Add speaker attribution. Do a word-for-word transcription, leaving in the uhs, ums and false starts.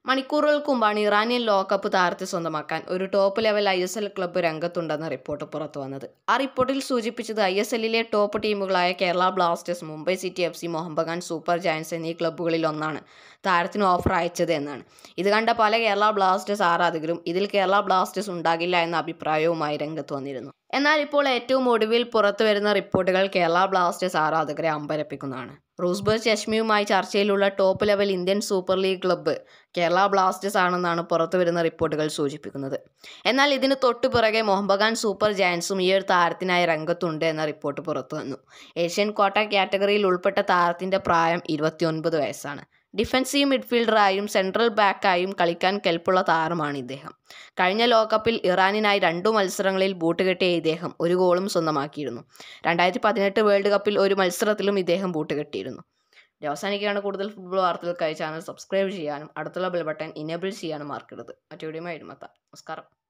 Speaker 1: മണിക്കൂറുകൾക്ക് മുമ്പാണ് ഇറാനിയൻ ലോകകപ്പ് താരത്തെ സ്വന്തമാക്കാൻ ഒരു top level I S L club രംഗത്തുണ്ടെന്ന റിപ്പോർട്ട് പുറത്തു വന്നത്. ആ റിപ്പോർട്ടിൽ സൂചിപ്പിച്ചത് ഐ എസ് എല്ലിലെ ടോപ്പ് ടീമുകളായ Kerala Blasters, Mumbai City F C, Mohun Bagan Super Giants എന്നീ ക്ലബ്ബുകളിൽ ഒന്നാണ് താരത്തിന് ഓഫർ അയച്ചത് എന്നാണ്. ഇത് കണ്ട പല കേരള ബ്ലാസ്റ്റേഴ്സ് ആരാധകരും ഇതിൽ കേരള ബ്ലാസ്റ്റേഴ്സ് ഉണ്ടാകില്ല എന്ന അഭിപ്രായവുമായി രംഗത്ത് വന്നിരുന്നു. എന്നാൽ ഇപ്പോൾ ഏറ്റവും ഒടുവിൽ പുറത്തു വരുന്ന റിപ്പോർട്ടുകൾ കേരള ബ്ലാസ്റ്റേഴ്സ് ആരാധകരെ അമ്പരപ്പിക്കുന്നതാണ്. റൂസ്ബർഗ് ചഷ്മയുമായി ചർച്ചയിലുള്ള top level Indian Super League club Kerala Blasters ആണെന്നാണ് പുറത്തുവരുന്ന റിപ്പോർട്ടുകൾ സൂചിപ്പിക്കുന്നത്. എന്നാൽ ഇതിന് തൊട്ടു പിറകെ മോഹൻ ബഗാൻ സൂപ്പർ ജയൻസും ഈ ഒരു താരത്തിനായി രംഗത്തുണ്ട് എന്ന റിപ്പോർട്ട് പുറത്തു വന്നു. ഏഷ്യൻ ക്വാട്ട കാറ്റഗറിയിൽ ഉൾപ്പെട്ട താരത്തിന്റെ പ്രായം ഇരുപത്തിയൊൻപത് വയസ്സാണ്. ഡിഫൻസീവ് മിഡ്ഫീൽഡറായും സെൻട്രൽ ബാക്കായും കളിക്കാൻ കെൽപ്പുള്ള താരമാണ് ഇദ്ദേഹം. കഴിഞ്ഞ ലോകകപ്പിൽ ഇറാനിനായി രണ്ടു മത്സരങ്ങളിൽ ബൂട്ട് കെട്ടിയ ഇദ്ദേഹം ഒരു ഗോളും സ്വന്തമാക്കിയിരുന്നു. രണ്ടായിരത്തി പതിനെട്ട് വേൾഡ് കപ്പിൽ ഒരു മത്സരത്തിലും ഇദ്ദേഹം ബൂട്ട് കെട്ടിയിരുന്നു. അവസാനിക്കുകയാണ്. കൂടുതൽ ഫുട്ബോൾ വാർത്തകൾക്കായി ചാനൽ സബ്സ്ക്രൈബ് ചെയ്യാനും അടുത്തുള്ള ബെൽ ബട്ടൺ ഇനേബിൾ ചെയ്യാനും മറക്കരുത്. മറ്റു വീഡിയോയുമായി ഇരുമത്താം. നമസ്കാരം.